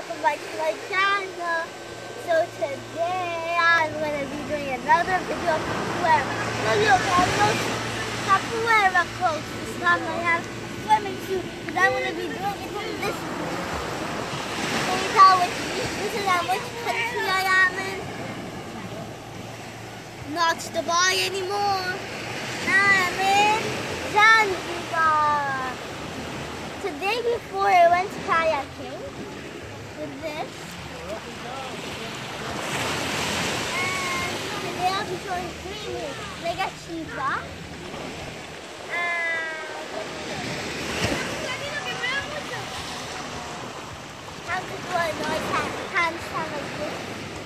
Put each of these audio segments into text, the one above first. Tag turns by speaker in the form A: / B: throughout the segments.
A: welcome back to my channel. So today I'm going to be doing another video of capoeira. So look, I have no capoeira clothes. This time I have swimming suit because I'm going to be doing it in this. Can you tell which country I am in? Not Dubai anymore. I'm in Zanzibar. Today before I went kayaking with this. And today I'll be showing 3 moves. Negativa. How to do a noise handstand like this.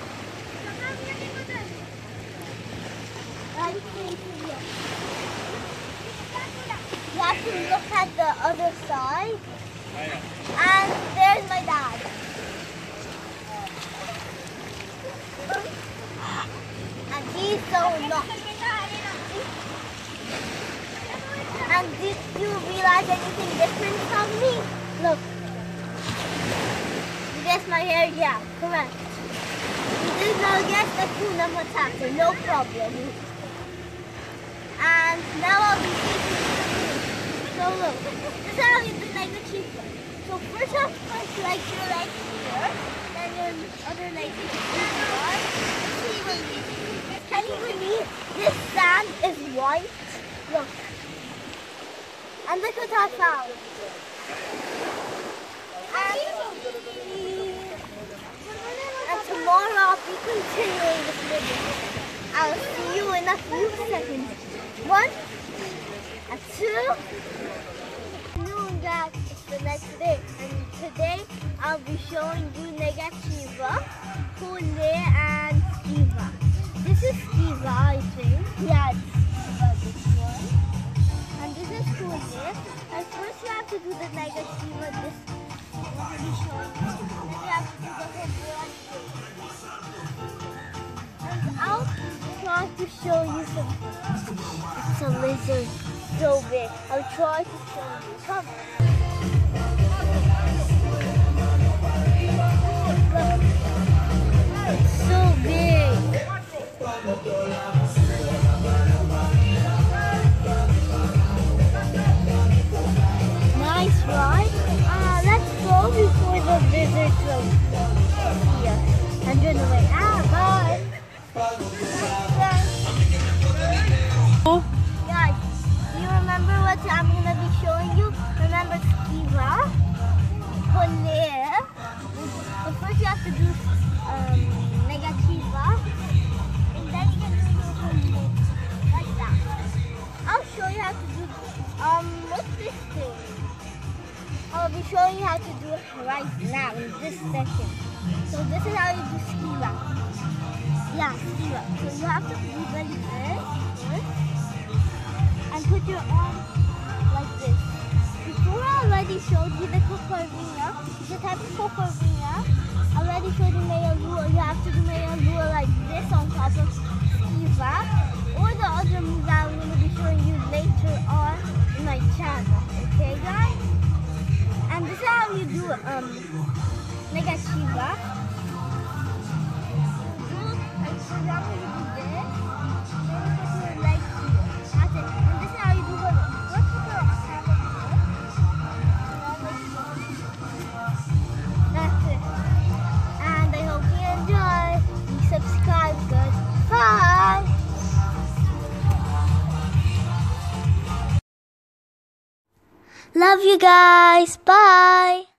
A: You have to look at the other side. And there's my dad. And he's so naughty. And did you realize anything different from me? Look. You guessed my hair? Yeah, correct. You did not guess the Kuna Matata, no problem. And now I'll be teaching you. So look, this is how you do like the cheaper. So first off, like your leg here, then your other leg here. Can you believe this sand is white? Look. And look what I found. And tomorrow I'll be continuing this video. I'll see you in a few seconds. 1 and 2. Noon, guys, it's the next day. And today I'll be showing you negativa, Kune, and skiva. This is skiva, I think. Yeah, it's skiva, this one. And this is Kune. And first you have to do the negativa, this I'll be showing you. Then you have to do the whole and I'll try to show you something. It's a lizard, so big. I'll try to show you. Come. Look. It's so big. Nice, right? Let's go before the lizard goes here. And run away. Bye. Guys, do you remember what I'm going to be showing you? Remember skiva, Kone. But first you have to do negativa, and then you can do Kone, like that. I'll show you how to do, what's this thing? I'll be showing you how to do it right now, in this second. So this is how you do skiva. Yeah, skiva. So you have to do like this first, and put your arm like this. Before I already showed you the capoeira, you just have capoeira. I already showed you meia lua. You have to do meia lua like this on top of skiva, or the other moves that I'm going to be showing you later on in my channel. Okay, guys? And this is how you do negativa. For example, you do this, then you put your leg here. That's it. And this is how you do it. Let's put your hand up here. That's it. And I hope you enjoy. Please subscribe, guys. Bye! Love you guys. Bye!